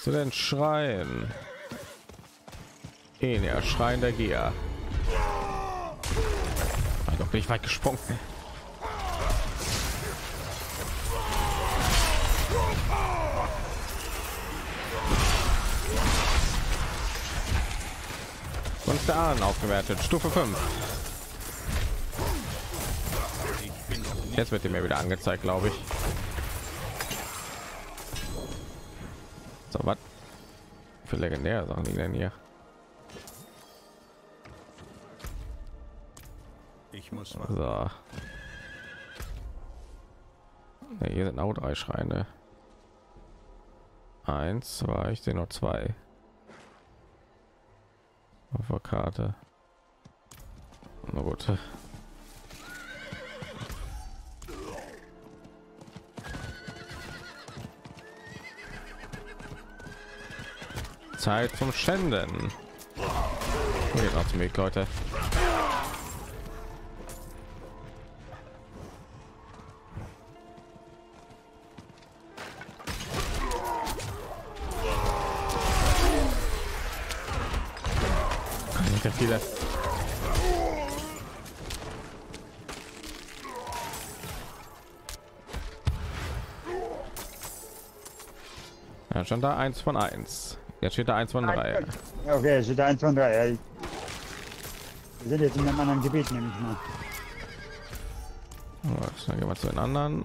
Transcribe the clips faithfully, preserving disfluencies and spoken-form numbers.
du denn schreien? In der Schrein der Gier. Doch bin ich weit gesprungen. Und der Ahnen aufgewertet, Stufe fünf. Jetzt wird mir wieder angezeigt, glaube ich. So, was für legendäre Sachen liegen denn hier? Ich muss so. Ja, hier sind auch drei Schreine. Eins, zwei, ich sehe noch zwei auf der Karte. Na gut. Zeit zum Schänden. Geht noch zum Weg, Leute. Nicht viele. Ja, schon da eins von eins. Jetzt steht da eins von drei. Okay, steht da eins von drei. Wir sind jetzt in einem anderen Gebiet, nämlich mal. Gut, dann gehen wir zu den anderen.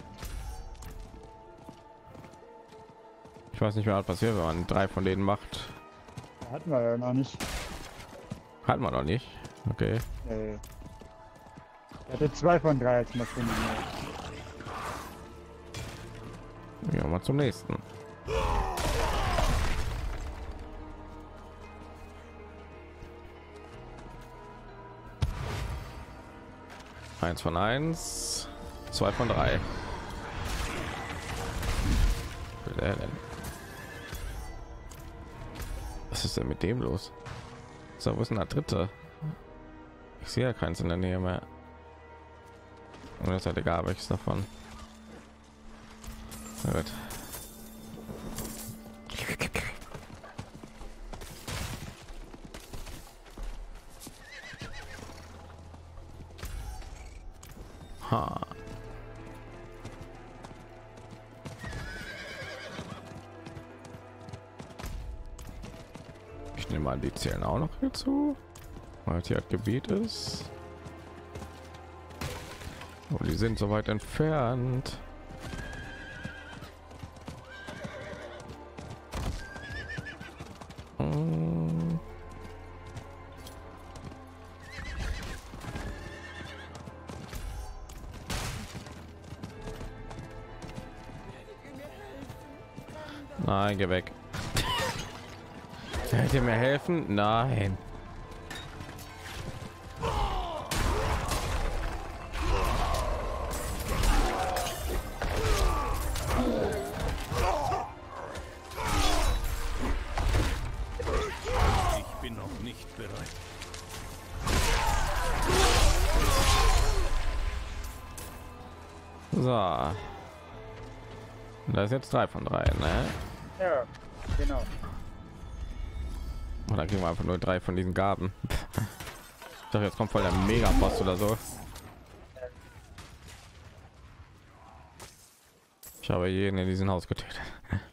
Ich weiß nicht mehr, was passiert, wenn man drei von denen macht. Hatten wir ja noch nicht. Hat man noch nicht. Okay. Äh, ich hatte zwei von drei als Maschinen. Ja, mal zum nächsten. Eins von eins, zwei von drei. Was ist denn mit dem los? So, wo ist denn der dritte? Ich sehe ja keins in der Nähe mehr. Und das hat egal welches davon. Na gut. Ha. Ich nehme mal die zählen auch noch hinzu, weil hier das Gebiet ist. Oh, die sind so weit entfernt. Hm. Nein, geh weg. Könnt ihr mir helfen? Nein. Ich bin noch nicht bereit. So. Da ist jetzt drei von drei, ne? Ja, genau. Oder kriegen wir einfach nur drei von diesen Gaben. Ich dachte, jetzt kommt voll der Mega-Boss oder so. Ich habe jeden in diesem Haus getötet.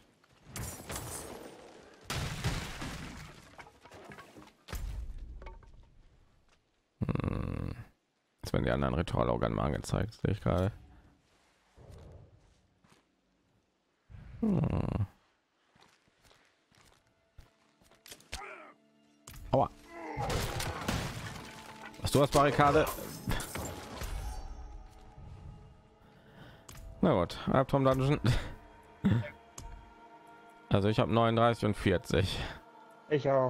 Hm. Jetzt werden die anderen Ritualorgane mal angezeigt, sehe ich gerade. Hm. Aua. Was du hast Barrikade? Na gut, Albtraum Dungeon. Also ich habe neununddreißig und vierzig. Ich auch.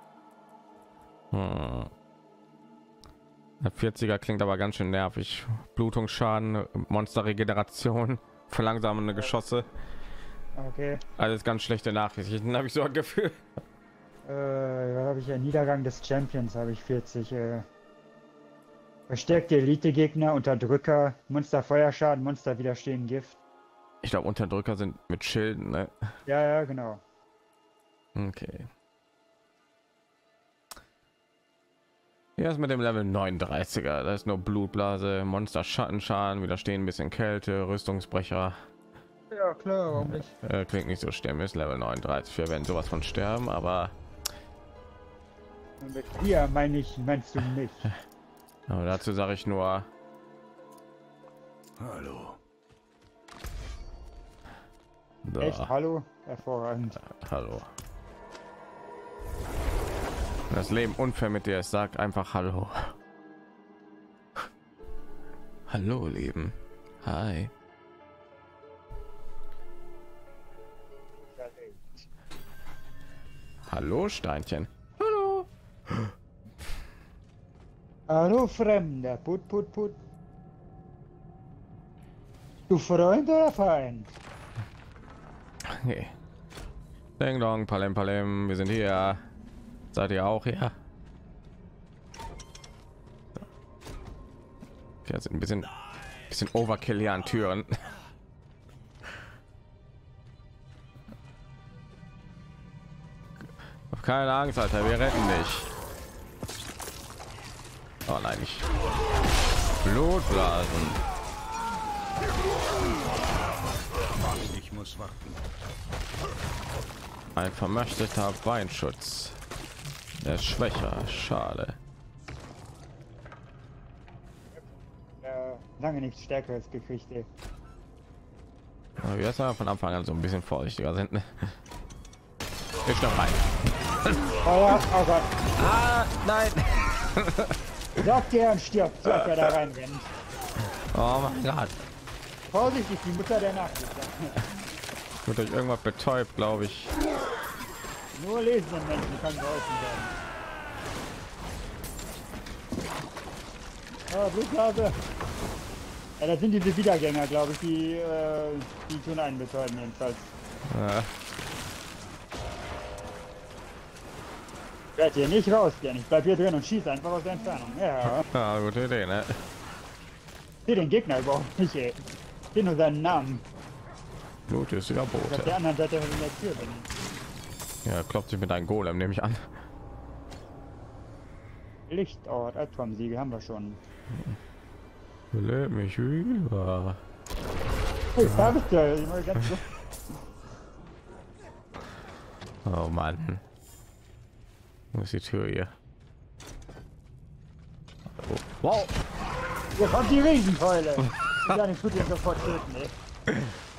Hm. Der vierziger klingt aber ganz schön nervig. Blutungsschaden, Monsterregeneration, verlangsamende Geschosse. Okay. Alles ganz schlechte Nachrichten, habe ich so ein Gefühl. Äh, habe ich ja Niedergang des Champions, habe ich vierzig. Äh, verstärkte Elite-Gegner, Unterdrücker, Monster Feuerschaden, Monster widerstehen Gift. Ich glaube, Unterdrücker sind mit Schilden, ne? Ja, ja, genau. Okay. Hier ist mit dem Level neununddreißiger. Da ist nur Blutblase, Monster, Schattenschaden, widerstehen, ein bisschen Kälte, Rüstungsbrecher. Ja klar, warum nicht? Äh, klingt nicht so schlimm, ist Level neununddreißig. Wir werden sowas von sterben, aber Mit dir meine ich, meinst du nicht? aber dazu sage ich nur Hallo. da. Echt? Hallo? Hervorragend. Hallo. Das Leben unfair mit dir. Es sagt einfach Hallo. Hallo, Leben. Hi. Hallo, Steinchen. Hallo. Hallo Fremder, put put put. Du Freund oder Feind? Okay. Ding dong, Palem Palem, wir sind hier. Seid ihr auch hier? Ja, sind ein bisschen, bisschen Overkill hier an Türen. Keine Angst, Alter, wir retten dich. Oh nein, nicht. Blutblasen. Ich muss warten. Ein vermöchteter Beinschutz. Er ist schwächer. Schade. Ja, lange nichts Stärkeres gekriegt, ey. Aber wir sind von Anfang an so ein bisschen vorsichtiger sind. Ne? Ich noch rein. Oh ja, oh Gott. Ah, nein. Sagt der und stirbt, sagt er da reinrennt. Oh mein Gott. Vorsichtig, die Mutter der Nacht. Wird euch irgendwas betäubt, glaube ich. Nur lesenden Menschen kann geholfen werden. Ah, Blutblase. Ja, das sind diese Wiedergänger, glaube ich, die, äh, die tun einen betäuben jedenfalls. Ja. Ich werde hier nicht rausgehen, ich bleib hier drin und schieße einfach aus der Entfernung. Ja, Ja, gute Idee, ne? ich sehe den Gegner überhaupt nicht, ey. Ich sehe nur seinen Namen. Blut ist wieder Ich auf der Bote. anderen Seite in der Tür bin. Ja, klopft sich mit einem Golem, nehme ich an. Lichtort, Albtraumsiege haben wir schon. Lebt mich über. Hey, da bist du, ich mal ganz so. Oh Mann. Wo ist die Tür hier? Oh. Wow. Hier kommt die Riesenkeule. Ja, den tut ihn sofort töten, ey.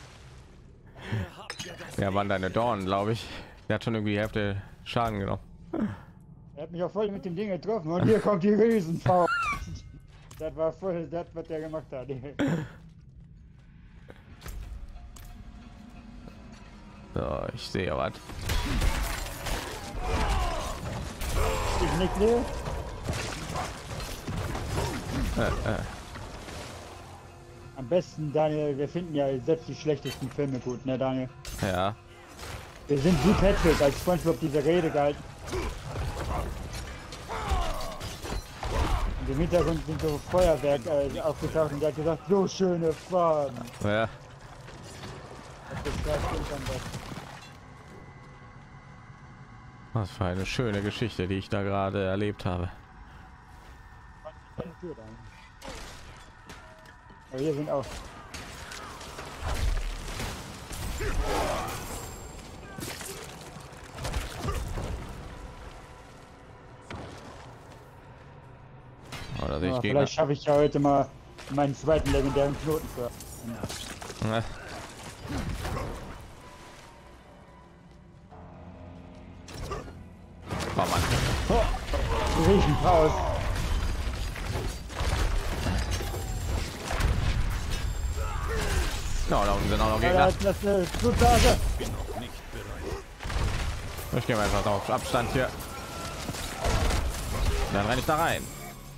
Ja, waren deine Dornen, glaube ich. Der hat schon irgendwie die Hälfte Schaden genommen. Er hat mich auch voll mit dem Ding getroffen und hier kommt die Riesenfrau. Das war voll das, was der gemacht hat. So, ich sehe was. Ich nicht mehr. Äh, äh. Am besten, Daniel, wir finden ja selbst die schlechtesten Filme gut, ne Daniel? Ja. Wir sind wie Patrick, als SpongeBob diese Rede gehalten. Und im Hintergrund sind so Feuerwerk äh, aufgetaucht und der hat gesagt, so schöne Farben. Ja. Das beschreibt uns am besten. Was für eine schöne Geschichte, die ich da gerade erlebt habe. Keine Tür, Daniel. Aber hier sind auch. Oder sehe ich Ja, Gegner? vielleicht schaffe ich ja heute mal meinen zweiten legendären Knoten für. Ja. Oh Mann. Die riechen raus. No, da unten sind auch noch Ja, Gegner. das, das ist Blutblase. Bin noch nicht bereit. Ich gehe mal einfach auf Abstand hier. Dann renne ich da rein.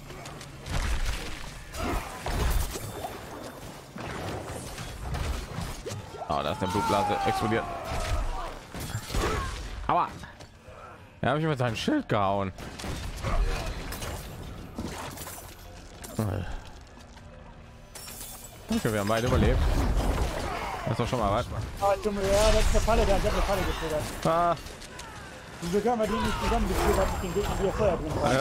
Oh, da ist eine Blutblase explodiert. Aua. Er habe ich mit seinem Schild gehauen. Okay, wir haben beide überlebt. Das ist doch schon mal was. Ah, dumme, ja, das ist eine Falle, der hat eine Falle getriggert. Ah. Wieso können wir die nicht zusammengeführt haben mit den Gegnern, die hier vorher drin waren? Ja.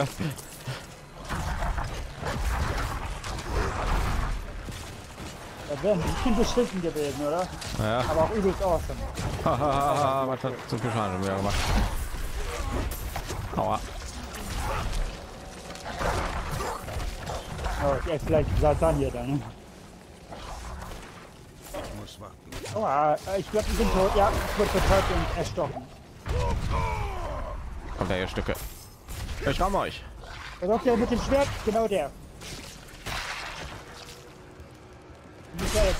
Das wäre ein bisschen beschissen gewesen, oder? Ja. Aber auch übelst awesome. Was hat zu viel Schaden wieder gemacht? Aua. Oh, ich esse gleich Lasagne dann. Ne? Ich muss warten. Aua, ich glaube, ich bin tot. Ja, ich wurde betäubt und erstochen. Kommt der hier Stücke. Ich ramm euch. Der Doktor mit dem Schwert, genau der. Der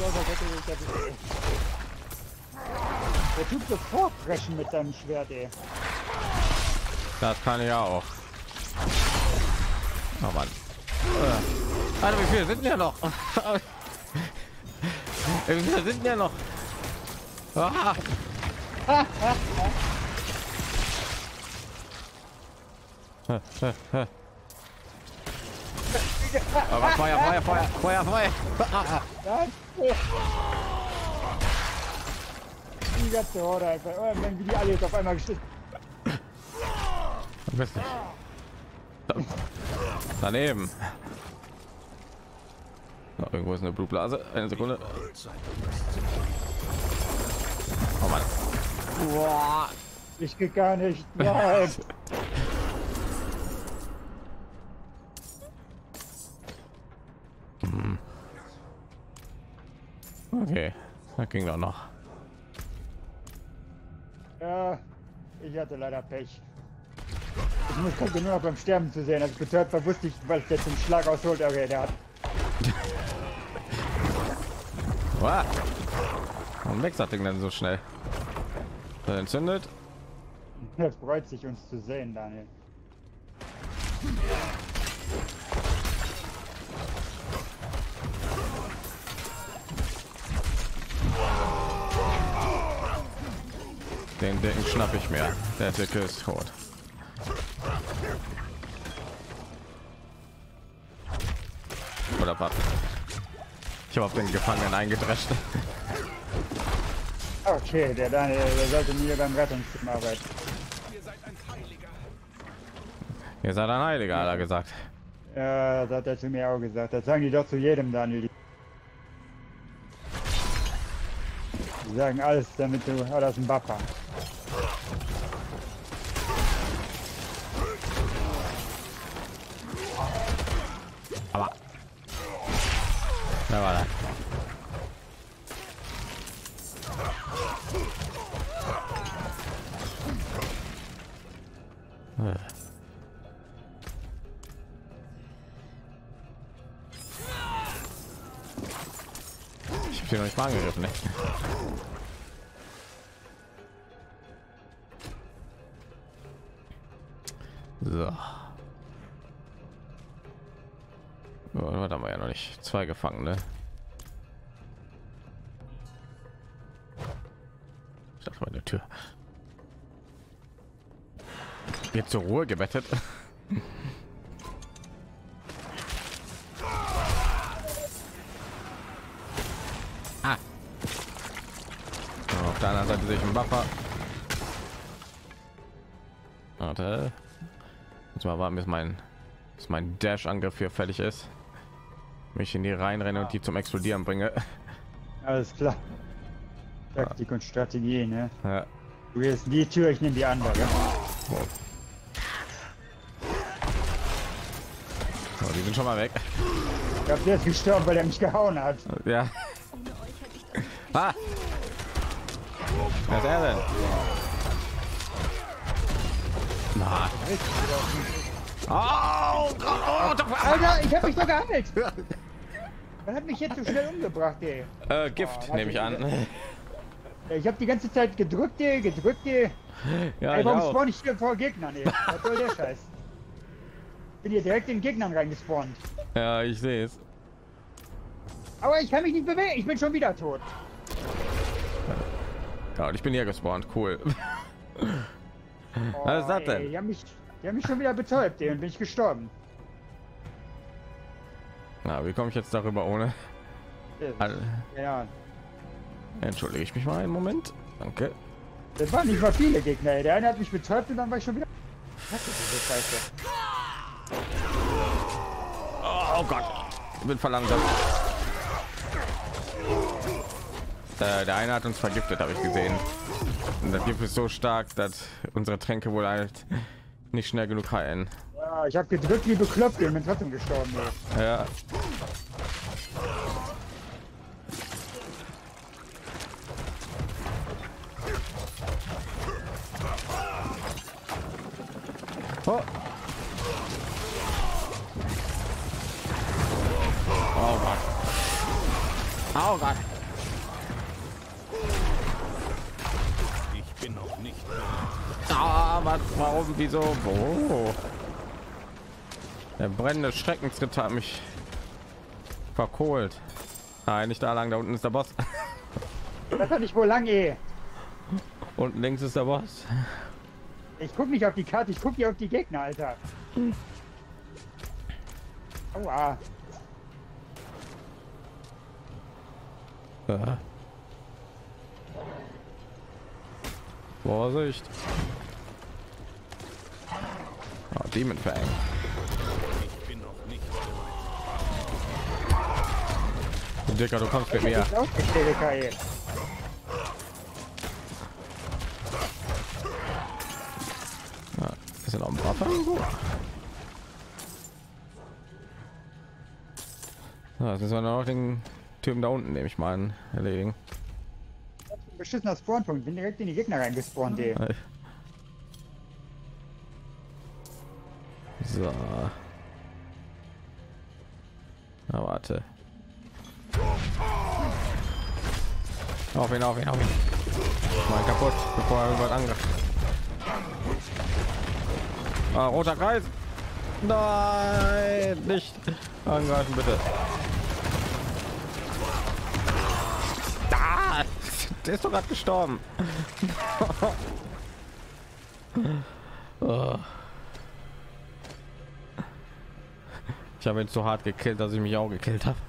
tut sofort brechen mit seinem Schwert, ey. Das kann ich auch. Oh Mann. Alter, wie viele sind ja noch? Wie viele sind ja noch? Ah. Aber Feuer, Feuer, Feuer, Feuer, Feuer. Die ganze Horde einfach. Oh, wenn die alle jetzt auf einmal geschissen. Weiß nicht. Daneben. Oh, irgendwo ist eine Blutblase. Eine Sekunde. Oh Mann. Boah. Ich geht gar nicht. Nein. Okay, das ging doch noch. Ja, ich hatte leider Pech. Ich muss konnte nur noch beim Sterben zu sehen. Als ich betäubt war, wusste ich, weil der zum Schlag ausholt. Okay, der hat. Wow. Warum wächst das Ding denn so schnell? Ist er entzündet? Es freut sich, uns zu sehen, Daniel. Den Dicken schnapp ich mir. Der Dicke ist tot. Oder was? Ich habe auf den Gefangenen eingedrescht. Okay, der Daniel, der sollte nie beim Rettungsteam arbeiten. Ihr seid ein Heiliger, hat er gesagt. Ja, das hat er zu mir auch gesagt. Das sagen die doch zu jedem, Daniel. Die sagen alles, damit du alles ein Buffer. Aber. Wer war das? Ich hab sie noch nicht mal angegriffen, ne? So. Oh, da haben wir ja noch nicht zwei Gefangene. Ich dachte mal eine Tür. Jetzt zur Ruhe gebettet. Ah. Auf der anderen Seite sehe ich einen Buffer. Warte. Jetzt mal warten, bis mein, bis mein Dash-Angriff hier fertig ist. Mich in die reinrenne und die zum Explodieren bringe. Alles klar. Taktik und Strategie, ne? Ja. Du gehst in die Tür, ich nehme die andere. Oh. Oh, die sind schon mal weg. Ich glaube, der ist gestorben, weil er mich gehauen hat. Ja. Ah. Was ist er denn? Na. Oh, Gott, oh, doch. Alter, ich hab mich doch geheilt. Er hat mich jetzt so schnell umgebracht, ey. Äh, Gift, Oh, nehme ich an. Ich habe die ganze Zeit gedrückt, ey, gedrückt, ey. Ja, Ey, ich warum auch. spawn ich hier vor Gegnern, ey? Was soll der Scheiß? Bin hier direkt in Gegnern reingespawnt. Ja, ich sehe es. Aber ich kann mich nicht bewegen, ich bin schon wieder tot. Ja, und ich bin hier gespawnt, cool. Oh, Was ist das ey, denn? Die haben mich, die haben mich schon wieder betäubt, ey, und bin ich gestorben. Na, wie komme ich jetzt darüber ohne? Ja, Al- ja. Entschuldige ich mich mal einen Moment. Danke. Das waren nicht mal viele Gegner, ey. Der eine hat mich betäubt und dann war ich schon wieder. Was ist diese Scheiße? Oh, oh Gott, ich bin verlangsamt. Äh, der eine hat uns vergiftet, habe ich gesehen. Und das Gift ist so stark, dass unsere Tränke wohl halt nicht schnell genug heilen. Ja, ich habe gedrückt wie bekloppt und bin trotzdem gestorben. Ey. Ja. Oh. Oh Gott. Oh Gott. Ich bin noch nicht. Ah, was, warum, wieso, wo? Der brennende Schreckensritter hat mich verkohlt. Nein, nicht da lang, da unten ist der Boss. Das hat nicht wohl lang, eh. Unten links ist der Boss. Ich guck nicht auf die Karte, ich guck hier auf die Gegner, Alter. Aua. Ja. Vorsicht. Oh, Demon Fang. Ich bin noch nicht. Dicker, du kommst mit mir. Ausgestellt, ey. Ja, ist ja noch ein Waffe irgendwo? Ja, jetzt müssen wir noch den Typen da unten, nehme ich mal an, erledigen. Beschissener Spawnpunkt, bin direkt in die Gegner reingespawnt, ey. So. Na, warte. Auf ihn, auf ihn, auf ihn. Mal kaputt, bevor er irgendwas angreift. Ah, roter Kreis. Nein, nicht angreifen, bitte. Da, der ist doch gerade gestorben. Oh. Ich habe ihn so hart gekillt, dass ich mich auch gekillt habe.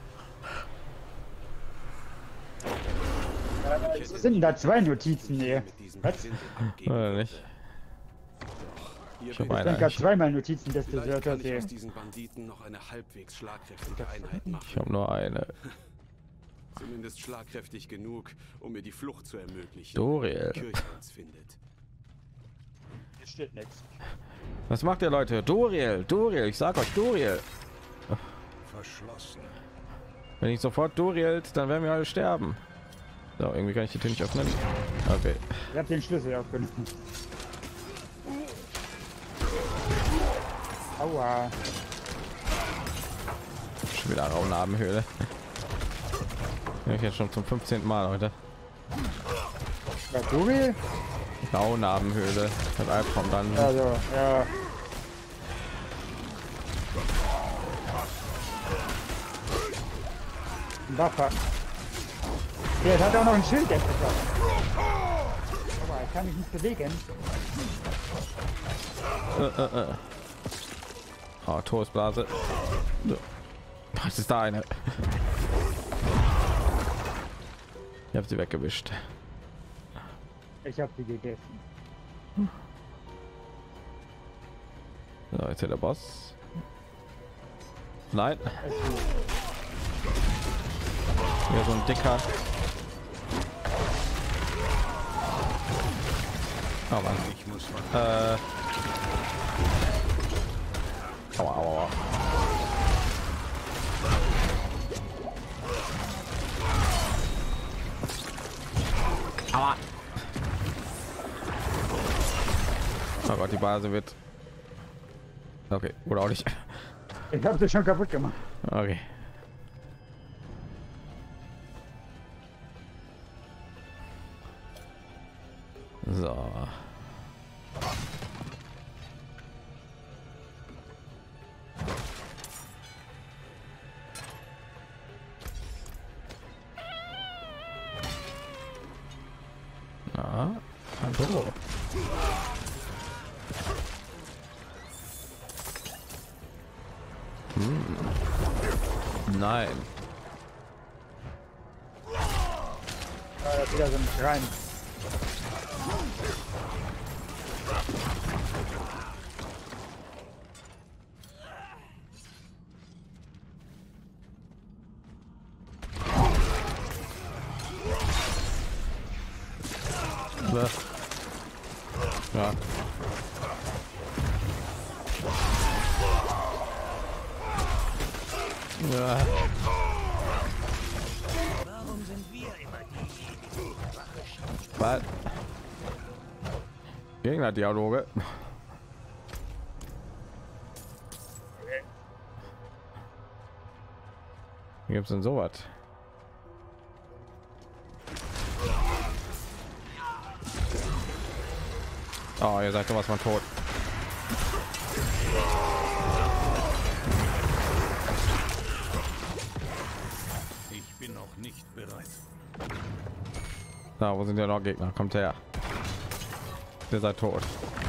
Was sind denn da zwei Notizen hier? Was? Oder nicht? Hier Ich bin habe Ich denke, eine. zwei Mal Notizen des Vielleicht Deserters kann ich hier. aus diesen Banditen noch eine halbwegs schlagkräftige Einheit Ich machen. habe nur eine. Zumindest schlagkräftig genug, um mir die Flucht zu ermöglichen. Doriel. wenn die Kirche uns findet. Hier steht nichts. Was macht ihr, Leute? Doriel, Doriel, ich sag euch Doriel. Verschlossen. Wenn ich sofort Doriel, dann werden wir alle sterben. So, irgendwie kann ich die Tür nicht öffnen. Okay. Ich hab den Schlüssel aufgenommen. Aua. Schon wieder Raunarbenhöhle. Ich jetzt schon zum fünfzehnten Mal heute. War Doriel? Raunarbenhöhle. Das Albtraum dann. Also, ja. Ein Waffe. Der hat auch noch ein Schild, der Pfeffer. Aber ich kann mich nicht bewegen. Äh, äh, äh. Oh, Todesblase. Was ist da eine? Ich habe sie weggewischt. Ich hab die gegessen. So, jetzt hier der Boss. Nein. Hier so ein dicker. Oh Mann. Ich muss warten. Äh. Aua, aua, aua. Aua. Oh Gott, die Base wird. Okay, oder auch nicht. Ich hab sie schon kaputt gemacht. Okay. So. Ah, hallo. Hm. Nein. Ja, das ist wieder so ein Schrein. Ja. Ja. Warum sind wir immer diejenigen, die Wache schaffen? Was? Gegner-Dialoge. Wie gibt's denn sowas? Oh, ihr seid sowas von tot. Ich bin noch nicht bereit. Da, wo sind ja noch Gegner? Kommt her. Ihr seid tot.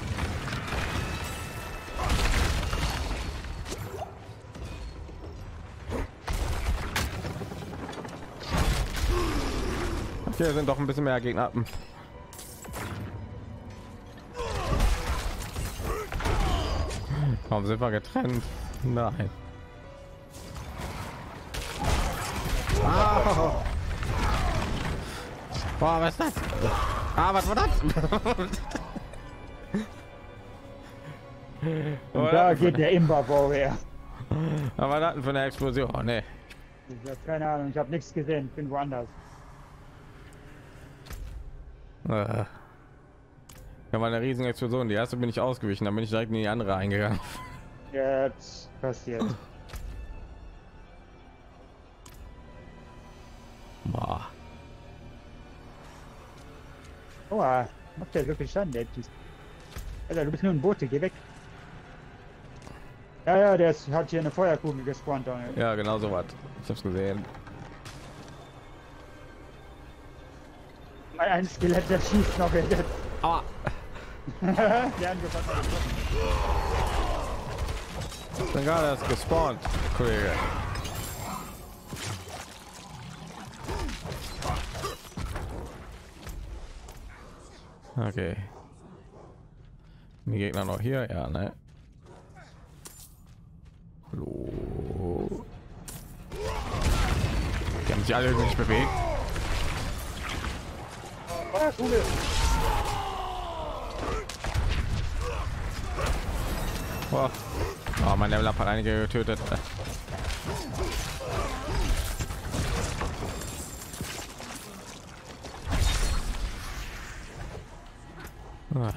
Okay, sind doch ein bisschen mehr Gegner. Warum sind wir getrennt? Nein. Ah. Boah, was ist das? Ah, was war das? Und da geht der Imba Warrior. Aber das für eine Explosion? Oh, nee. Ich habe keine Ahnung, ich habe nichts gesehen, ich bin woanders. Äh. Ja, mal eine riesen Explosion. Die erste bin ich ausgewichen, dann bin ich direkt in die andere eingegangen. Jetzt passiert. Boah. Oh, macht der wirklich Schaden, der Typ. Alter, du bist nur ein Bote, geh weg. Ja, ja, der ist, hat hier eine Feuerkugel gespawnt. Daniel. Ja, genau so was. Ich hab's gesehen. Ein Skelett, der schießt noch jetzt. Ah. Der angefangen hat. Ich bin gerade erst gespawnt, Kollege. Okay. Die Gegner noch hier, ja, ne? Hallo. Die haben sich alle nicht bewegt. Feuerkugel. Oh, oh mein Level Up hat einige getötet. Ah.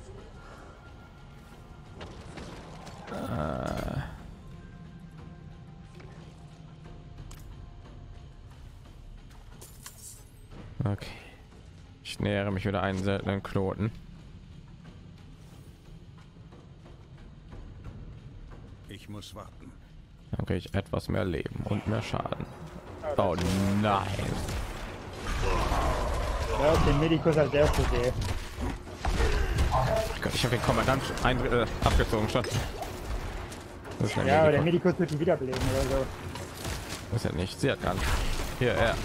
Ah. Okay. Ich nähere mich wieder einen seltenen Knoten. Ich muss warten. Dann kriege ich etwas mehr Leben und mehr Schaden. Oh nein. Ja, den Medikus als erstes sehe. Gott, ich habe den Kommandant ein Drittel abgezogen schon. Das ist Ja, aber der Medikus. Medikus wird ihn wiederbeleben oder so. Das ist ja nicht sehr kann. Hier, er.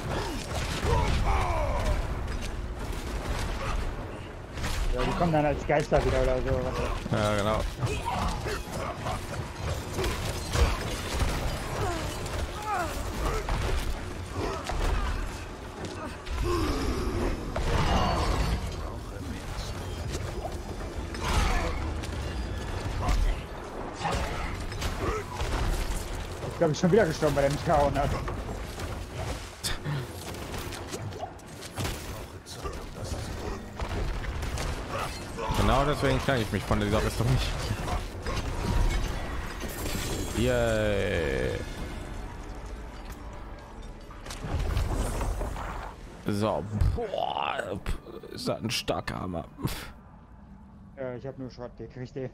Ja, die kommen dann als Geister wieder oder so. Ja, genau. Ich glaube, ich schon wieder gestorben, weil er mich gehauen hat. Genau deswegen kann ich mich von dieser Rüstung nicht. Yay. So, boah, ist das ein starker Hammer. Ja, ich habe nur Schrott gekriegt, ey.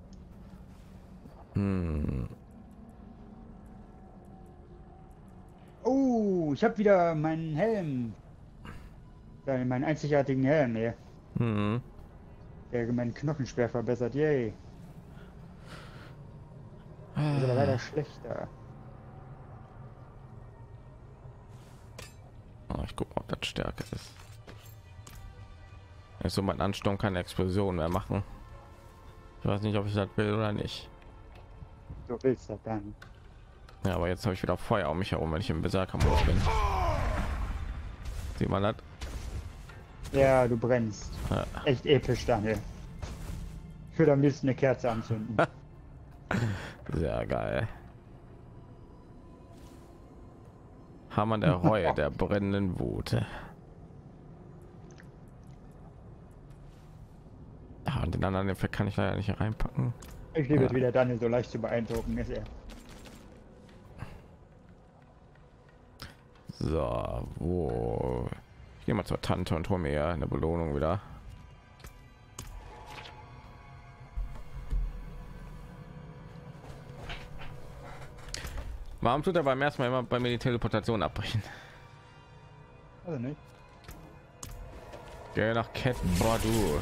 Hm. Oh, ich habe wieder meinen Helm. Ja, meinen einzigartigen Helm, ey. Hm. Der meinen Knochensperr verbessert, yay. Das ist aber leider schlechter. Oh, ich gucke, ob das stärker ist. Also mein Ansturm keine Explosion mehr machen. Ich weiß nicht, ob ich das will oder nicht. Du willst das dann. Ja, aber jetzt habe ich wieder Feuer um mich herum, wenn ich im Berserker-Modus bin. Sieht man das? Ja, du brennst. Ja. Echt episch, Daniel. Ich würde am liebsten eine Kerze anzünden. Sehr geil. Hammer der Reue, der brennenden Wut. Ah, und den anderen Effekt kann ich leider nicht reinpacken. Ich liebe es, Ja. wie der Daniel so leicht zu beeindrucken ist. Er. So, wo? Ich gehe mal zur Tante und hole mir eine Belohnung wieder. Warum tut er beim ersten Mal immer bei mir die Teleportation abbrechen? Also nicht. Geh nach Cat Bordeaux.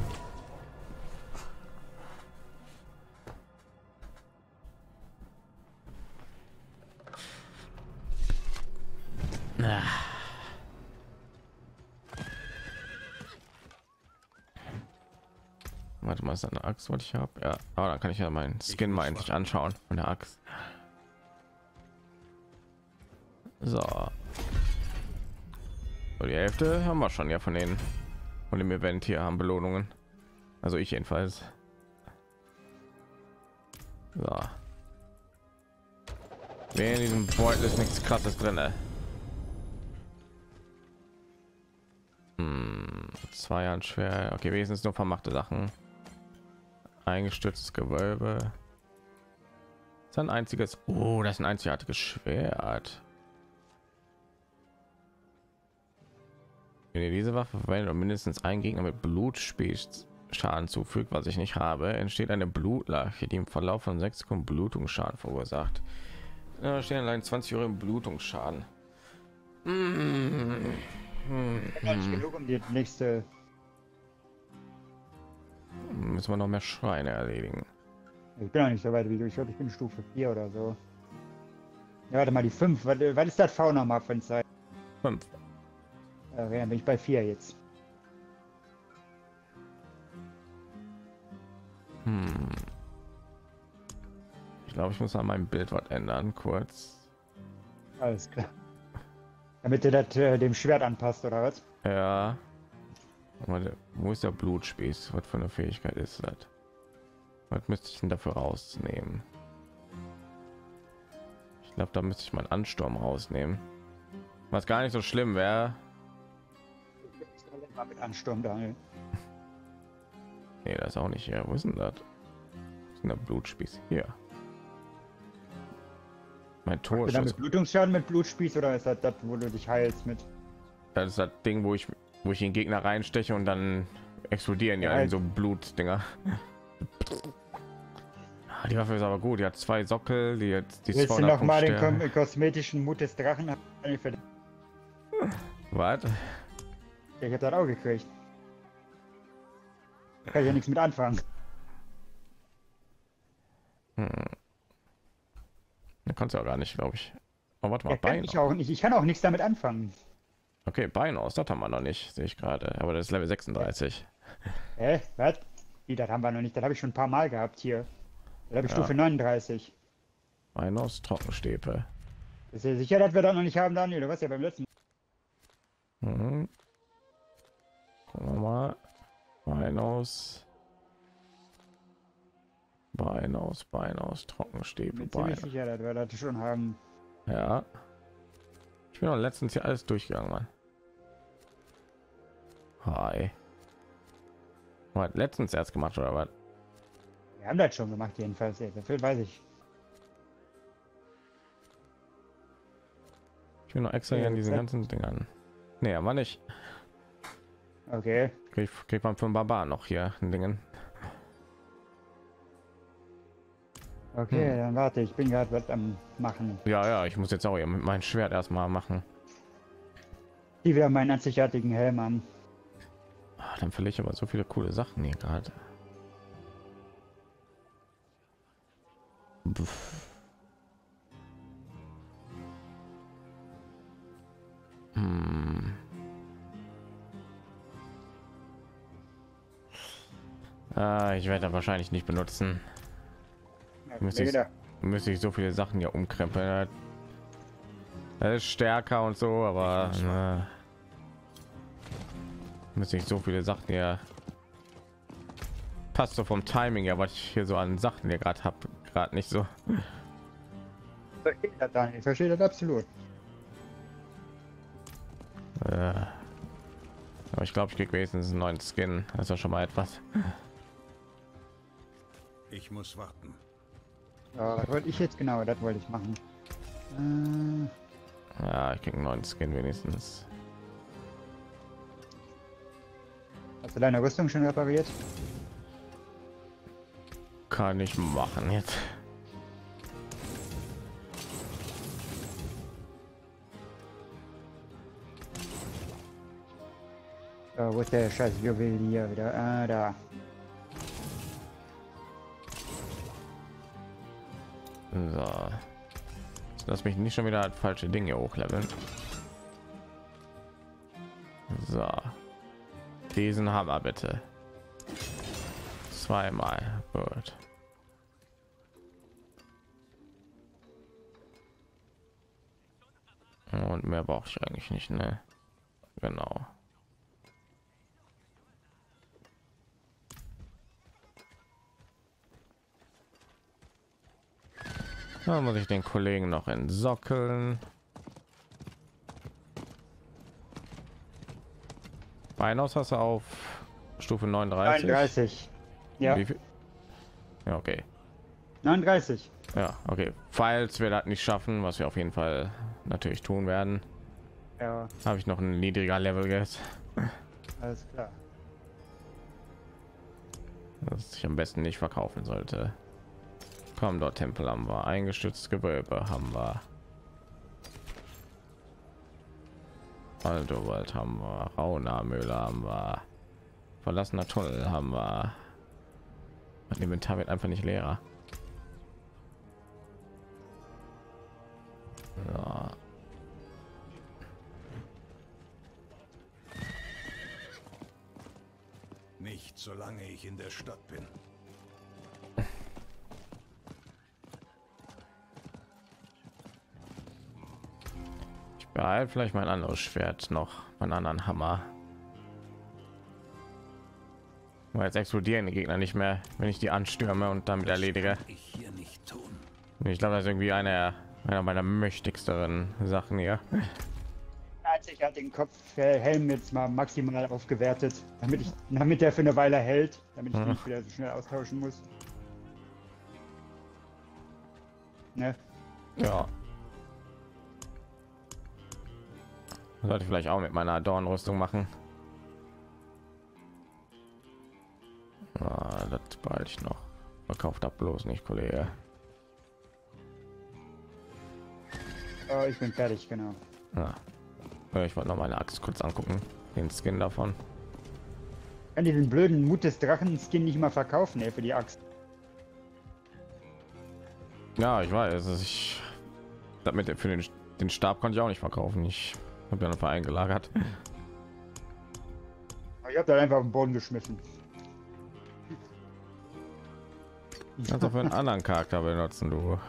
Ah. Warte mal, ist das eine Axt, was ich habe? Ja, aber dann kann ich ja meinen Skin mal endlich anschauen von der Axt. So. So, die Hälfte haben wir schon ja von den von dem Event hier haben Belohnungen. Also ich jedenfalls. So. Nee, in diesem Beutel ist nichts Krasses drin. Hm, zwei Jahren schwer. Okay, wenigstens nur vermachte Sachen. Eingestürztes Gewölbe. Das ist ein einziges. Oh, das ist ein einzigartiges Schwert. Wenn ihr diese Waffe verwendet und mindestens ein Gegner mit Blutspieß Schaden zufügt, was ich nicht habe, entsteht eine Blutlache, die im Verlauf von sechs Sekunden Blutungsschaden verursacht. Da stehen allein zwanzig Euro Blutungsschaden. Mm. Nicht genug, um die nächste. Müssen wir noch mehr Schreine erledigen. Ich bin auch nicht so weit wie du. Ich glaube, ich bin Stufe vier oder so. Ja, warte mal, die fünf. Was, was ist das V nochmal von Zeit? Fünf. Okay, dann bin ich bei vier jetzt. Hm. Ich glaube, ich muss an meinem Bild was ändern, kurz. Alles klar. Damit du das äh, dem Schwert anpasst, oder was? Ja. Warte, wo ist der Blutspieß? Was für eine Fähigkeit ist das? Was müsste ich denn dafür rausnehmen? Ich glaube, da müsste ich meinen Ansturm rausnehmen. Was gar nicht so schlimm wäre. Mal mit Ansturm, Daniel. Nee, das ist auch nicht hier. Wo ist denn das? Wo ist denn der Blutspieß? Hier. Mein Tor. Tor. Mit Blutungsschaden mit Blutspieß oder ist das das, wo du dich heilst mit? Das ist das Ding, wo ich, wo ich den Gegner reinsteche und dann explodieren ja, Ja, so Blutdinger. Ah, die Waffe ist aber gut. Die hat zwei Sockel, die jetzt die Willst du zweihundert noch mal den Sterne. kom kosmetischen Mut des Drachen haben? Was? Ich hab das auch gekriegt. Da kann ich ja nichts mit anfangen. Hm. Da kannst du ja gar nicht, glaube ich. Aber warte mal, Ja, kann Bein. ich auch nicht. Ich kann auch nichts damit anfangen. Okay, Bein aus, das haben wir noch nicht, sehe ich gerade. Aber das ist Level sechsunddreißig. Hä? Was? Wie, das haben wir noch nicht. Das habe ich schon ein paar Mal gehabt hier. Da habe ich Ja. Stufe neununddreißig. Bein aus, Trockenstäbe. Ist ja sicher, dass wir das noch nicht haben, Daniel? Du warst ja beim letzten Mhm. Gucken wir mal. Bein aus. Bein aus, Bein aus, Trockenstäbe, Bin Bein. ziemlich sicher, dass wir das schon haben. Ja. Ich bin auch letztens hier alles durchgegangen, Mann. Hi. Was letztens erst gemacht oder was? Wir haben das schon gemacht, jedenfalls. Ja, dafür weiß ich. Ich bin noch extra Ja, hier an diesen das- ganzen Dingern. Nee, aber nicht. Okay. Krieg, krieg man von Barbar noch hier ein Dingen. Okay, Hm. dann warte. Ich bin gerade was am machen. Ja, ja, ich muss jetzt auch hier mit meinem Schwert erstmal machen. Die wieder meinen einzigartigen Helm an. Ah, dann verliere ich aber so viele coole Sachen hier gerade. Puff. Hm. Äh, ich werde wahrscheinlich nicht benutzen. Ja, Müsste ich, wieder. müsste ich so viele Sachen hier umkrempeln. Das ist stärker und so, aber äh, müsste ich so viele Sachen hier. Passt so vom Timing ja, was ich hier so an Sachen hier gerade habe, gerade nicht so. Ich verstehe das, Daniel. Ich verstehe das absolut. Äh, aber ich glaube, ich krieg wenigstens einen neuen Skin. Das ist ja schon mal etwas. Ich muss warten. Ja, was wollte ich jetzt genau? Das wollte ich machen. Äh, Ja, ich krieg einen neuen Skin wenigstens. hast du deine Rüstung schon repariert? Kann ich machen jetzt. So, wo ist der scheiß Juwelier wieder? Ah, da. So. Lass mich nicht schon wieder als falsche Dinge hochleveln. So. Diesen Hammer bitte. Zweimal. Gut. Und mehr brauche ich eigentlich nicht, ne? Genau. Da muss ich den Kollegen noch entsockeln. Beinhaus hast du auf Stufe neununddreißig. neununddreißig. Ja, Wie viel? Ja, okay. neununddreißig. Ja, okay. Falls wir das nicht schaffen, was wir auf jeden Fall natürlich tun werden, Ja, habe ich noch ein niedriger Level jetzt, alles klar. das ich am besten nicht verkaufen sollte. Komm, dort Tempel haben wir, eingestütztes Gewölbe haben wir, Waldowald haben wir, Raunamühle haben wir, verlassener Tunnel haben wir. Mein Inventar wird einfach nicht leerer. Ja. Nicht solange ich in der Stadt bin. Ich behalte vielleicht mein anderes Schwert noch, meinen anderen Hammer. Weil jetzt explodieren die Gegner nicht mehr, wenn ich die anstürme und damit erledige. Ich hier nicht tun. Ich glaube, das ist irgendwie einer, einer meiner mächtigsten Sachen hier. Einzigartigen Kopfhelm jetzt mal maximal aufgewertet, damit ich, damit der für eine Weile hält, damit ich ihn nicht wieder so schnell austauschen muss. Ne? Ja. Sollte ich vielleicht auch mit meiner Dornrüstung machen. Ah, das bald ich noch. Verkauft ab bloß nicht, Kollege. Oh, ich bin fertig, genau. Ja. Ich wollte noch meine Axt kurz angucken, den Skin davon. Ich kann diesen blöden Mut des Drachen Skin nicht mal verkaufen, ey, für die Axt. Ja, ich weiß, ich damit für den, den Stab konnte ich auch nicht verkaufen. Ich habe ja einfach eingelagert. Aber ich habe da einfach auf den Boden geschmissen. Kannst du für einen anderen Charakter benutzen, du.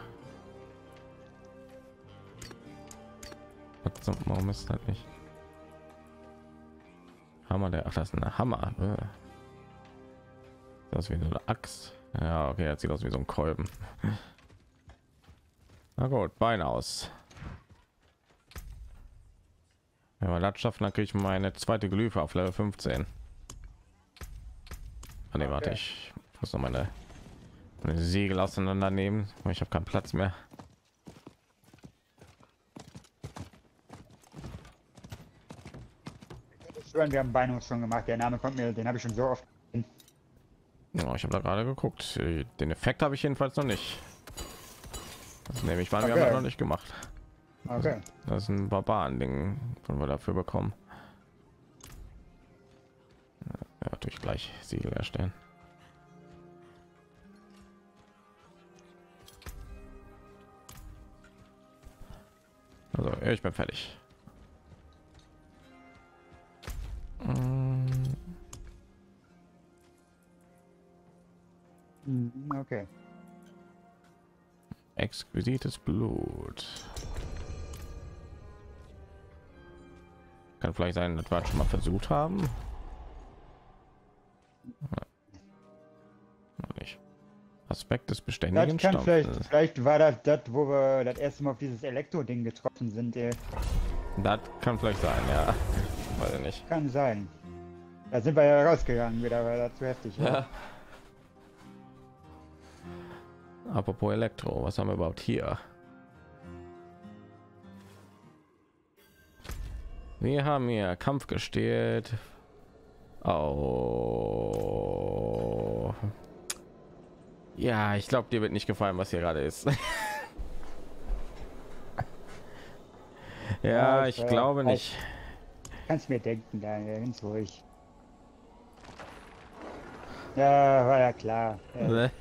Was zum- Warum ist das nicht? Hammer, der, ach, das ist ein Hammer. Äh. Das ist wie so eine Axt. Ja, okay, das sieht aus wie so ein Kolben. Na gut, Bein aus. Wenn wir das schaffen, dann kriege ich meine zweite Glyphe auf Level fünfzehn. Ah, nee, warte, ich muss noch meine, meine Segel auseinandernehmen, weil ich habe keinen Platz mehr. Ich schwöre, wir haben Beinhaus schon gemacht. Der Name kommt mir, den habe ich schon so oft. Ja, ich habe da gerade geguckt. Den Effekt habe ich jedenfalls noch nicht. Das nehme ich mal, wir Okay. haben das noch nicht gemacht. Okay. Das ist ein Barbaren-Ding, von wir dafür bekommen. Ja, durch gleich Siegel erstellen. Also, ich bin fertig. Mm. Hm, okay. Exquisites Blut. Kann vielleicht sein, dass wir das schon mal versucht haben. Ja. Noch nicht. Aspekt des beständigen Das kann vielleicht, Stoffes. vielleicht war das das, wo wir das erste Mal auf dieses Elektro-Ding getroffen sind. Ey. Das kann vielleicht sein, ja. Weiß ich nicht. Kann sein. Da sind wir ja rausgegangen wieder, weil das zu heftig war. Ja. Apropos Elektro, was haben wir überhaupt hier? Wir haben hier Kampf gestellt. Oh. Ja, ich glaube, dir wird nicht gefallen, was hier gerade ist. Ja, Ja, ich ja, glaube ich- nicht. Kannst mir denken, Daniel, ganz ruhig. Ja, war ja klar. Ja.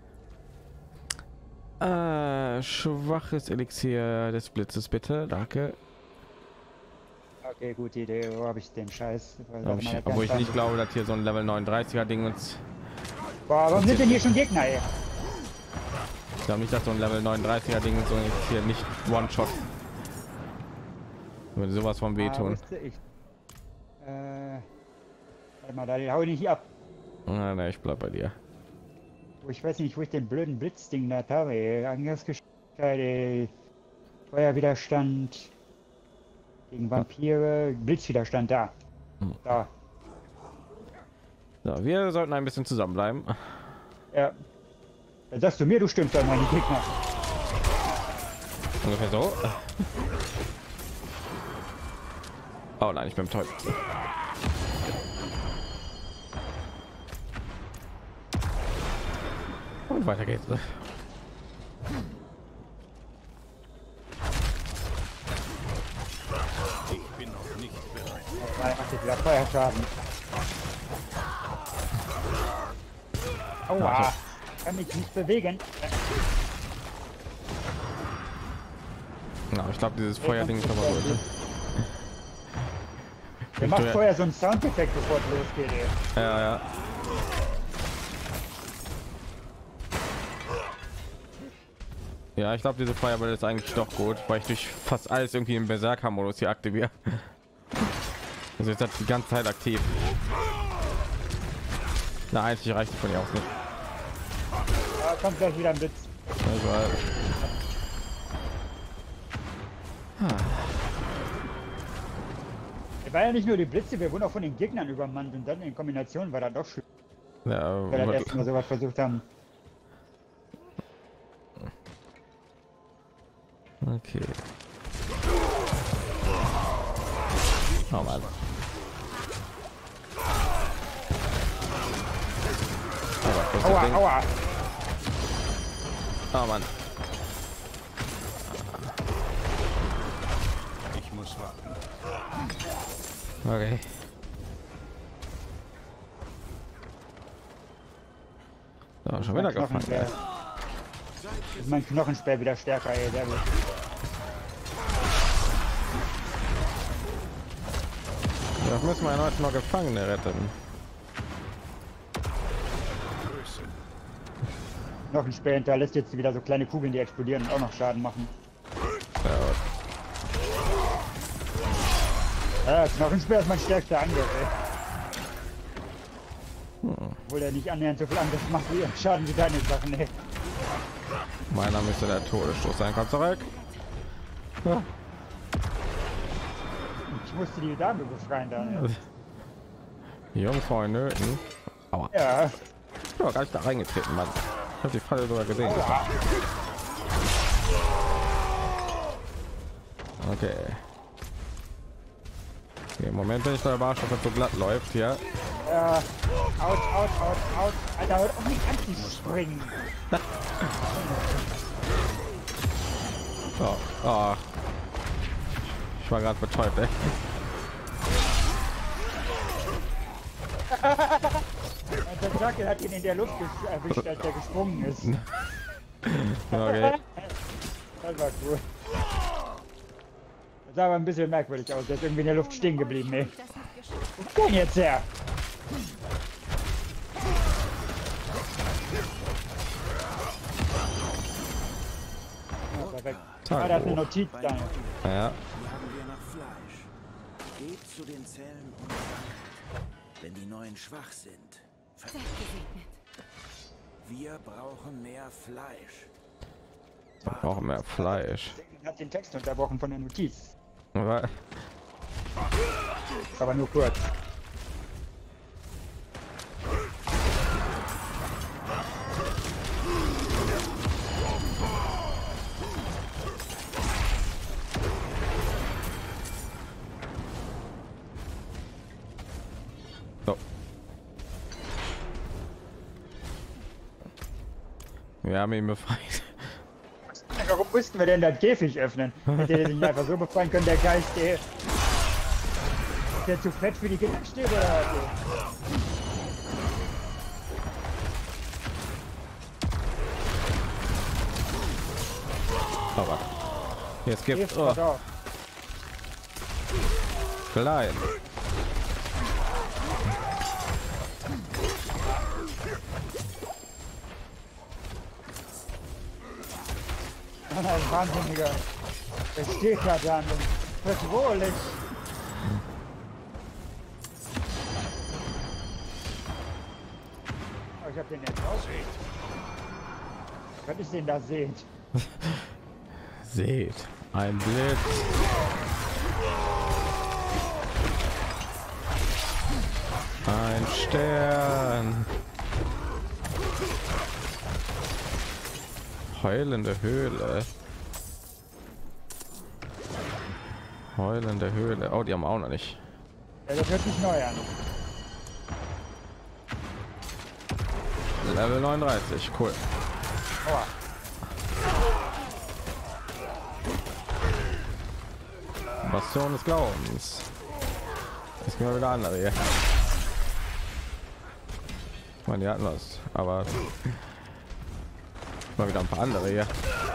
Äh, schwaches Elixier des Blitzes, bitte, danke. Okay, gute Idee. Wo habe ich den Scheiß? Ob ich, obwohl ich nicht glaube, dass hier so ein Level neununddreißiger Ding uns. Boah, warum sind denn hier schon Gegner, ey? Ich glaube nicht, dass so ein Level neununddreißiger Ding so jetzt hier nicht One-Shot. Würde sowas von Ah, wehtun. wusste ich. Äh, warte mal, da hau ich nicht ab. Nein, nein, ich bleib bei dir. Oh, ich weiß nicht, wo ich den blöden Blitzding da habe, ey. Angriffsgeschwindigkeit, ey. Feuerwiderstand. Gegen Vampire. Blitzwiderstand, da. Hm. Da. So, wir sollten ein bisschen zusammenbleiben. Ja. Dann sagst du mir, du stimmst an meine Gegner. Ungefähr so. Oh nein, ich bin toll. Und weiter geht's. Ich bin noch nicht bereit. Nein, macht jetzt wieder Feuerschaden. Aua. Kann mich nicht bewegen. Na, ich glaube, dieses Feuerding ist aber gut. Ne? Der macht Ja. vorher so einen Soundeffekt, bevor es losgeht, ey. Ja, ja. Ja, ich glaube, diese Feuerwehr ist eigentlich doch gut, weil ich durch fast alles irgendwie im Berserker-Modus hier aktiviere. Also jetzt hat die ganze Zeit aktiv. Na, eigentlich reicht die von ihr auch nicht. Da kommt gleich wieder ein Blitz. Also, Es war ja nicht nur die Blitze, wir wurden auch von den Gegnern übermannt und dann in Kombination war das doch schön, ja, weil wir das aber- erste Mal sowas versucht haben. okay. Oh Mann. Aber, Aua, aua. Oh Mann. Ich muss warten. Okay. So, schon wieder Mein gefangen. Knochenspeer. Ist mein Knochenspeer wieder stärker, ey, sehr gut. Das müssen wir heute noch Gefangene retten. Grüße. Knochenspeer hinterlässt jetzt wieder so kleine Kugeln, die explodieren und auch noch Schaden machen. Ja, Ja, Knochenspeer ist mein stärkster Angriff, ey. Obwohl er nicht annähernd so viel Angriff macht wie Schaden wie deine Sachen, ey. meiner müsste der Todesstoß sein. Komm zurück. Ja. Ich musste die Dame befreien dann. Jungfrau in Nöten. Aua. Ja. Ich war gar nicht da reingetreten, Mann. Ich habe die Falle sogar gesehen. Aua. Okay. Im Moment bin ich da überrascht, ob es so glatt läuft hier. Ja. Out, out, out, out. Alter, hört auf nicht anzuspringen. Oh, oh. Ich war gerade betäubt, ey. Der Jackel hat ihn in der Luft ges- erwischt, als er gesprungen ist. Okay. Das war cool. Das sah aber ein bisschen merkwürdig aus. Der ist irgendwie in der Luft stehen geblieben, ey. Wo ist denn jetzt her? perfekt. Tagebuch. Ah, da ist eine Notiz da. Ja. Hier haben wir noch Fleisch. Geht zu den Zellen und sagt, wenn die Neuen schwach sind. Seid gesegnet. Wir brauchen mehr Fleisch. Wir brauchen mehr Fleisch. Hat den Text unterbrochen von der Notiz. Aber Aber nur kurz. so. Wir haben ihn befreit. Warum mussten wir denn das Käfig öffnen? Hätte der sich einfach so befreien können, der Geist, der... Ist der zu fett für die Gitterstäbe oder was? Oh, warte. Jetzt gibt Gift, oh, pass auf. klein. Ein Wahnsinniger. Der steht da dran und bedrohlich. Oh, ich hab den jetzt auch. Was ist denn da seht? Seht, ein Blitz. Ein Stern. Heulende Höhle. Heulende Höhle. Oh, die haben wir auch noch nicht. Ja, das hört sich neu an. Level neununddreißig, cool. Aua. Bastion des Glaubens. Das gehen wir wieder andere hier. Ich meine, die hatten was, aber mal wieder ein paar andere hier.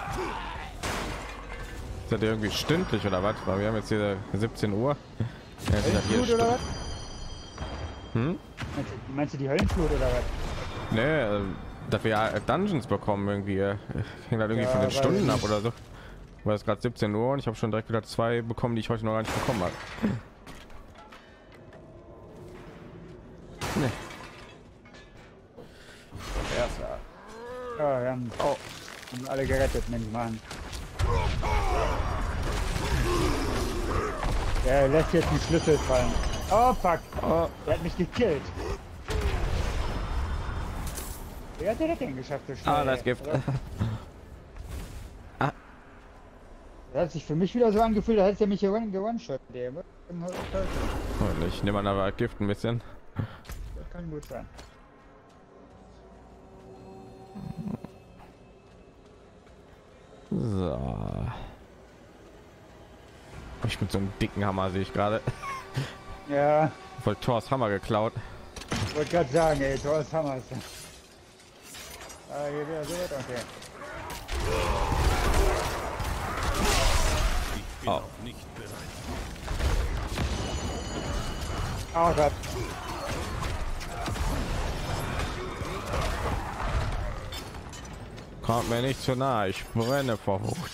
Ist das irgendwie stündlich oder was? Weil wir haben jetzt hier siebzehn Uhr. Ja, ist das hier Höllenflut oder was? hm? Meinst du, meinst du die Höllenflut oder was? Nee, äh, dass wir ja Dungeons bekommen irgendwie. äh, Hängt halt irgendwie Ja, von den weiß Stunden ich ab nicht. oder so. Weil es gerade siebzehn Uhr und ich habe schon direkt wieder zwei bekommen, die ich heute noch gar nicht bekommen habe. Nee. Erster. Ja, wir haben, oh, haben alle gerettet, nehme ich mal an. Der lässt jetzt einen Schlüssel fallen. Oh fuck, Oh, der hat mich gekillt. Wie hat der das denn geschafft so schnell? ah, das Gift. Das hat sich für mich wieder so angefühlt, als hätte er mich hier one-shot. Der das Und ich nehme an, aber Gift ein bisschen. kann gut sein. So. Ich mit so einem dicken Hammer sehe ich gerade. Ja, Voll Thors Hammer geklaut. ich wollte gerade sagen, ey, Thors Hammer ist. Ah, hier wieder so weit, okay. Ich bin Oh. noch nicht bereit. Oh Gott. Kommt mir nicht zu nah, ich brenne vor Wut.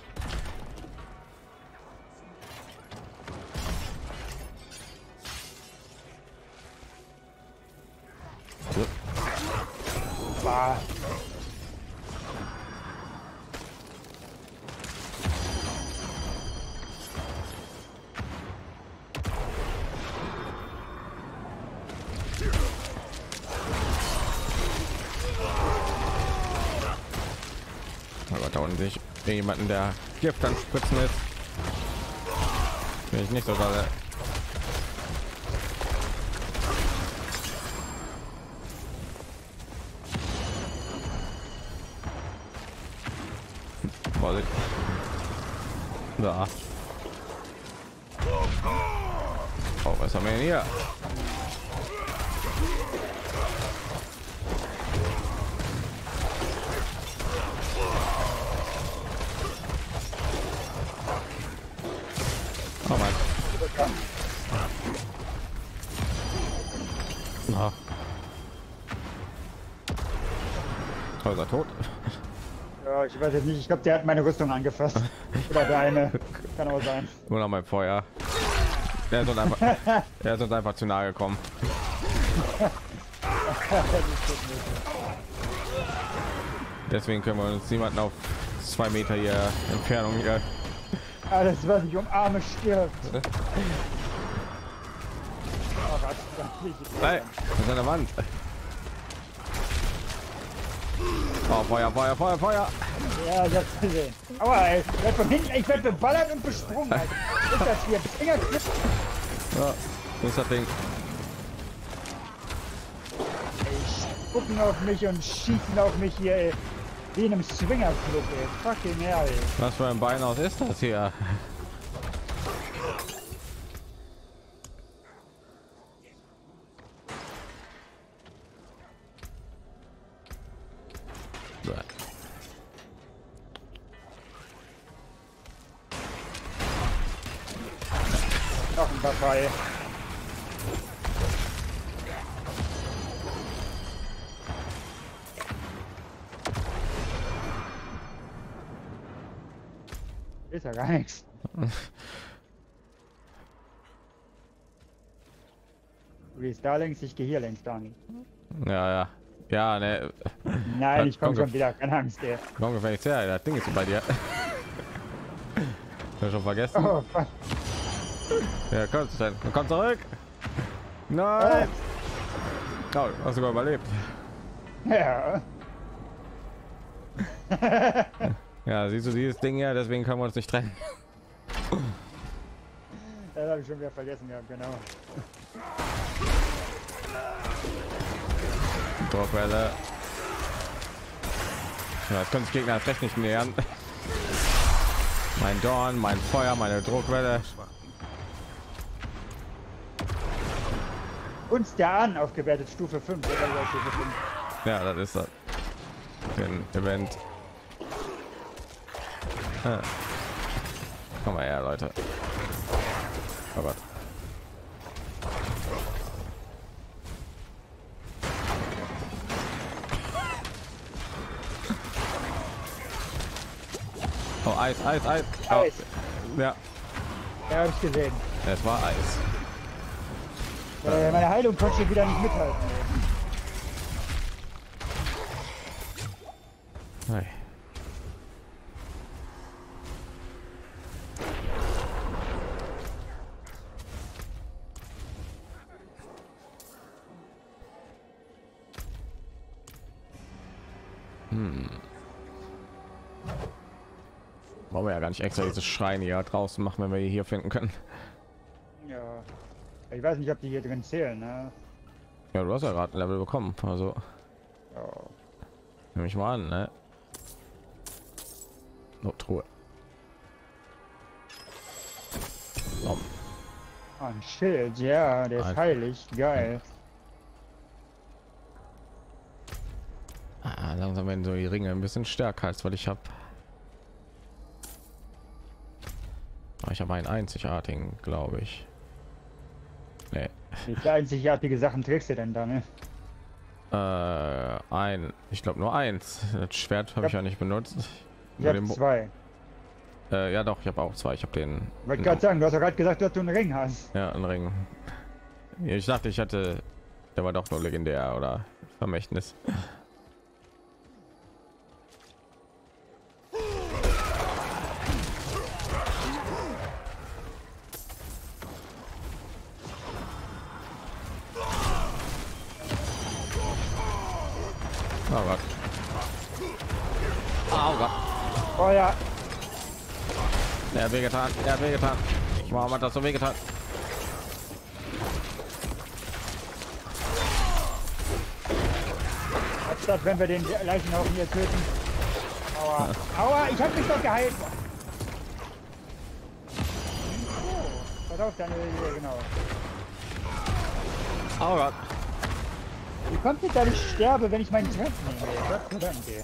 Bah. Aber da unten sehe ich jemanden, der Gift dann spritzen ist. Bin ich nicht so gerade. Vorsicht. Da. Oh, was haben wir denn hier? Oh Mann. Na. Oh, ist er tot? Ja, ich weiß jetzt nicht. Ich glaube, der hat meine Rüstung angefasst. Oder deine. Kann auch sein. Nur noch mein Feuer. Der ist uns einfach, der ist uns einfach zu nahe gekommen. Deswegen können wir uns niemanden auf zwei Meter hier Entfernung hier. Alles, was ich umarme, stirbt. Oh Gott, Hey, das ist an der Wand. Oh, Feuer, Feuer, Feuer, Feuer. ja, ich hab's gesehen. Aua, ey. Ich werd von hinten, ich werd beballert und besprungen. Alter. Ist das hier? Fingerklipp. Ja, das ist das Ding. Ey, spucken auf mich und schießen auf mich hier, ey. Wie in einem Swingerclub, ey. Fucking hell, ey. Was für ein Bein aus ist das hier? Noch ein Papay. Ist ja gar nichts. Du gehst da längs, ich gehe hier längs, Dani. Ja, ja. Ja, ne. Nein, ich komme komm, schon wieder, keine Angst, ey. Komm gefälligst her, das Ding ist bei dir. Hab schon vergessen. Oh, fuck. Ja, komm, komm zurück. Nein. Oh, hast sogar überlebt. Ja. Ja, siehst du dieses Ding ja, deswegen können wir uns nicht trennen. Das habe ich schon wieder vergessen gehabt, genau. Druckwelle. Ja, jetzt können sich Gegner erst recht nicht nähern. Mein Dorn, mein Feuer, meine Druckwelle. Uns der an aufgewertet Stufe fünf. Oder so, Stufe fünf. Ja, das ist das. Ein Event. Ah. Komm mal her, Leute. Oh Gott. Oh, Eis, Eis, Eis. Oh. Eis. Ja, Ja, habe ich gesehen. es war Eis. Äh, meine Heilung konnte ich wieder nicht mithalten. Ey. Hey. Hm. Wollen wir ja gar nicht extra diese Schreine hier draußen machen, wenn wir die hier finden können. Ja. Ich weiß nicht, ob die hier drin zählen, ne? Ja, du hast ja gerade ein Level bekommen, also Ja. nehme ich mal an, ne? Oh, Truhe. Oh. Ein Schild, ja, der ist Ein- heilig, geil. Ah, langsam werden so die Ringe ein bisschen stärker als was ich habe. Ich habe einen einzigartigen, glaube ich. Nee. Wie viele einzigartige Sachen trägst du denn da, ne? Äh, ein, ich glaube nur eins. Das Schwert habe ich Ja. ja nicht benutzt. Ich Nur hab den Bo- zwei. Äh, ja doch, ich habe auch zwei. Ich habe den. Ich wollte gerade sagen, du hast ja gerade gesagt, dass du einen Ring hast. Ja, einen Ring. Ich dachte, ich hatte, der war doch nur legendär oder Vermächtnis. Oh Gott. Oh Gott. Oh ja, Er hat wehgetan. Er hat wehgetan. Warum hat das so wehgetan? anstatt wenn wir den Leichenhaufen hier töten. Aua. Aua, ich hab mich doch geheilt. Oh, pass auf, deine hier, genau. Oh Gott. Wie kommt es, dass ich sterbe, wenn ich meinen Trank nehme? Gott sei Dank, ey.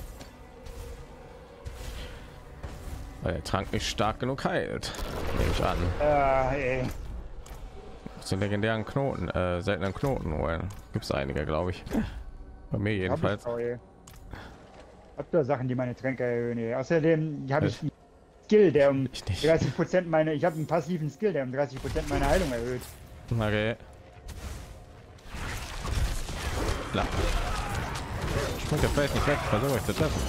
Weil der Trank nicht stark genug heilt. Nehme ich an. Äh, ey. Den legendären Knoten, äh, seltenen Knoten holen. Gibt es einige, glaube ich. Bei mir jedenfalls. Hab ich auch, ey. Hab da Sachen, die meine Tränke erhöhen. ey. Außerdem habe ich einen Skill, der um Ich nicht. dreißig Prozent meine. Ich habe einen passiven Skill, der um dreißig Prozent meine Heilung erhöht. Okay. Klar. Springt der Feld nicht weg, versuche ich zu treffen.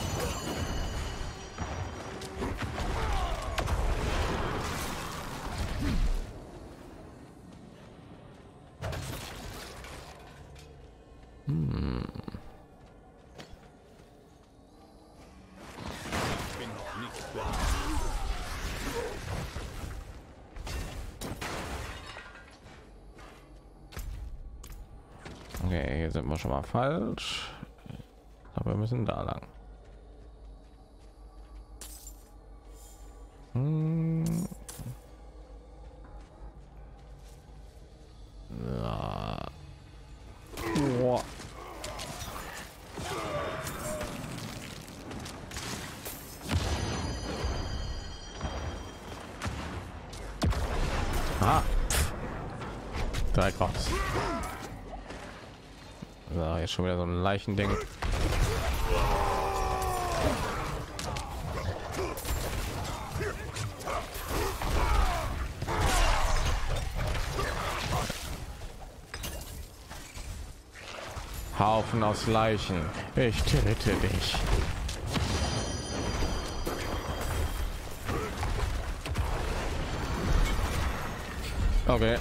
Hm. Ich bin noch nicht bereit. Okay, hier sind wir schon mal falsch. Aber wir müssen da lang. Hm. Ja. Boah. Ah. Direkt raus. So, jetzt schon wieder so ein Leichending. Haufen aus Leichen. Ich töte dich. Okay.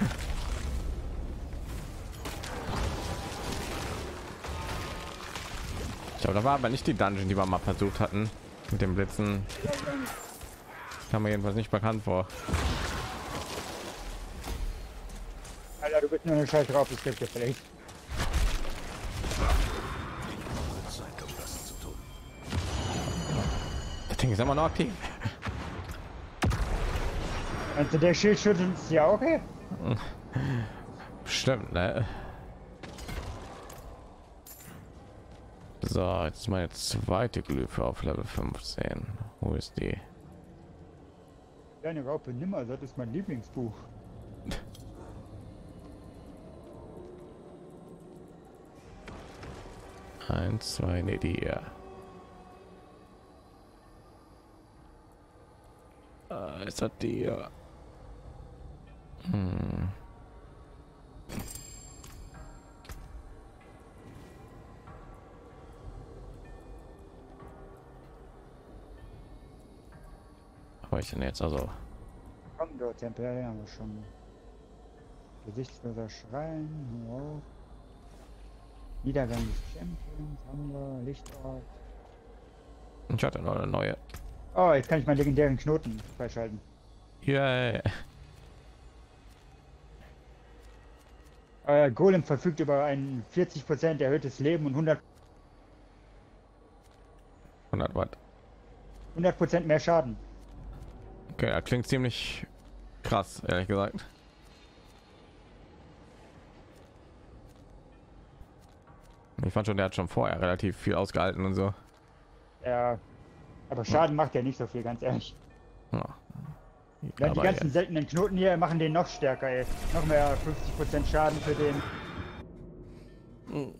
Ich glaube, da war aber nicht die Dungeon, die wir mal versucht hatten mit dem Blitzen. Kam mir jedenfalls nicht bekannt vor. Alter, du bist nur eine Scheiß drauf, ich krieg dir vielleicht. Zeit, um das zu tun. Das Ding ist immer noch aktiv. Also der Schildschutz ist ja okay. Stimmt, ne? So, jetzt ist meine zweite Glyphe auf Level fünfzehn. Wo ist die? Deine Raupe nimmer, das ist mein Lieblingsbuch. Eins, zwei, ne, die hier. Ah, ist das die hier? Hm. Aber ich denn jetzt also? Komm dort, Tempel, ja, haben wir schon. Gesichtsloser Schrein, wow. Niedergang des Champions, haben wir, Lichtort. Ich hatte noch eine neue. Oh, jetzt kann ich meinen legendären Knoten freischalten. Yeah. Euer Golem verfügt über ein vierzig Prozent erhöhtes Leben und hundert hundert Watt. Prozent mehr Schaden. Okay, er klingt ziemlich krass, ehrlich gesagt. Ich fand schon, der hat schon vorher relativ viel ausgehalten und so. Ja, aber Schaden macht ja nicht so viel, ganz ehrlich. Ja. Ja, die Aber ganzen ja. seltenen Knoten hier machen den noch stärker, ey. Noch mehr fünfzig Prozent Schaden für den.